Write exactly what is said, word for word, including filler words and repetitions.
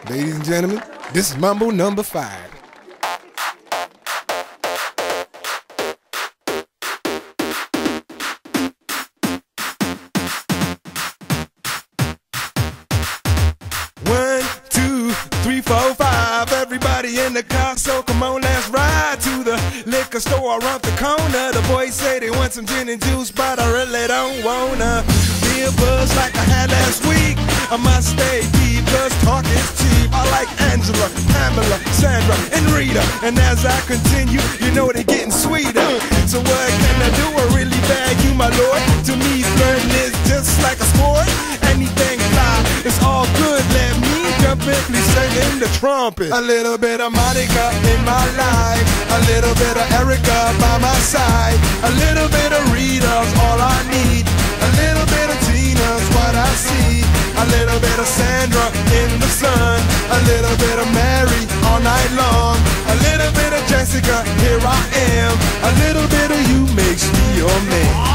Ladies and gentlemen, this is Mambo number five. One, two, three, four, five. Everybody in the car, so come on, let's ride to the liquor store around the corner. The boys say they want some gin and juice, but I really don't wanna be a buzz like I had last week. I must stay deep, cause talk is cheap. I like Angela, Pamela, Sandra, and Rita. And as I continue, you know they're getting sweeter. So what can I do? I really bag you, my lord. To me, flirting is just like a sport. Anything fly, it's all good. Let me jump in, please sing in the trumpet. A little bit of Monica in my life, a little bit of Erica by my side, a little bit of Rita's all I need, a little bit of Tina's what I see, a little bit of Sandra in the sun, a little bit of Mary all night long, a little bit of Jessica, here I am, a little bit of you makes me your man.